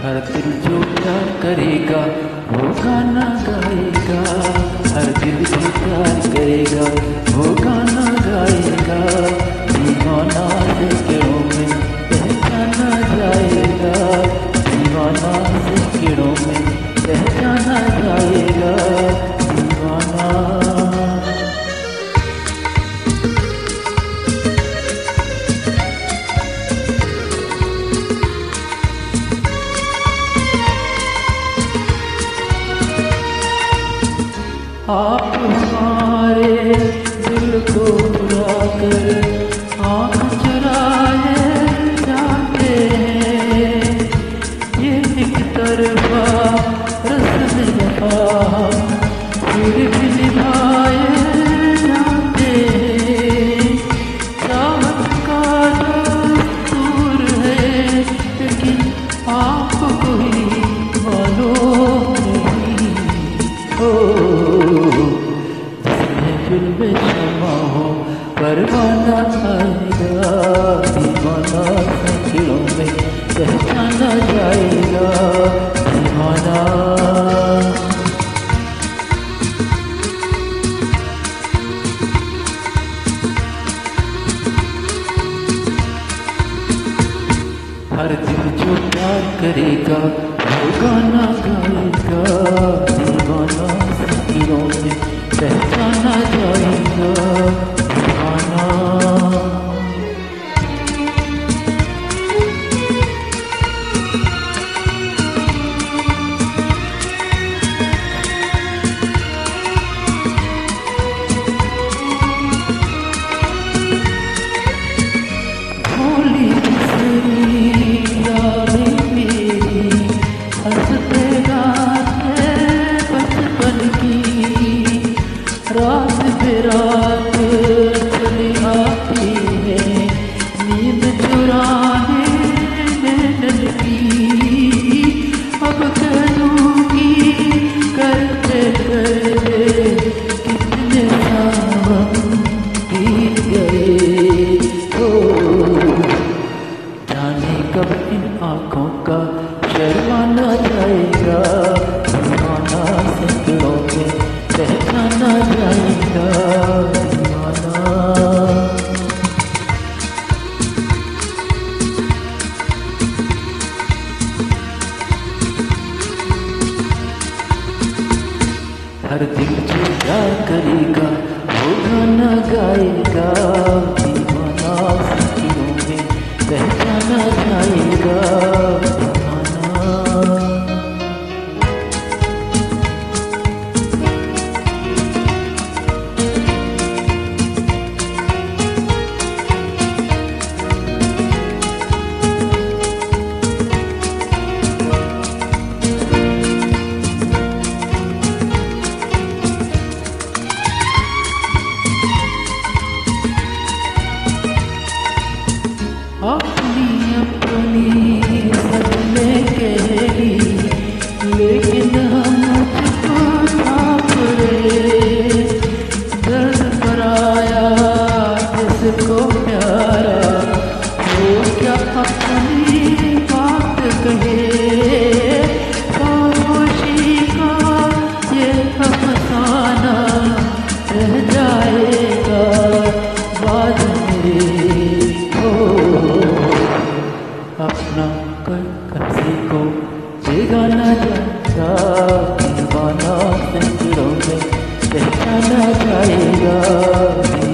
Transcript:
हर दिल जो प्यार करेगा वो गाना गाएगा। हर दिल जो प्यार करेगा वो गाना गाएगा। दीवाना सैकड़ों में पहचाना जाएगा। दीवाना सैकड़ों में पहचाना जाएगा। दीवाना आप हमारे दिल को चुरा कर आँख चुराए जाते हैं। ये एक तरफा रस्म वफा फिर भी निभाए जाते हैं। चाहत का दस्तूर है लेकिन आपको ही मालूम नहीं हो। में क्षमा हो परवाना आएगा। दीवाना सैकड़ों में पहचाना जाएगा। दीवाना हर दिल जो प्यार करेगा वो गाना गाएगा। दीवाना सैकड़ों में पहचाना जाएगा। दीवाना भोली बिसरी यादें मेरी हंसते गाते बचपन की। रात बेरात चली आती है नींद चुराने नैनन की। अब करूँगी करते करते कितने सावन बीत गए। हो जाने कब इन आँखों का शर्माना जाएगा। दीवाना सैकड़ों में पहचाना जाएगा। दीवाना हर दिल जो प्यार करेगा वो गाना गाएगा। दीवाना सैकड़ों में पहचाना जाएगा। अपनी अपनी सबने कही लेकिन हम मुझको छाप रहे। दर्द पराया जिसको प्यारा वो क्या अपनी बात कहे। खामोशी का ये अफसाना रह जाएगा बाद मेरे। अपना कर किसी को बेगाना जाएगा। दीवाना सैकड़ों में पहचाना जाएगा।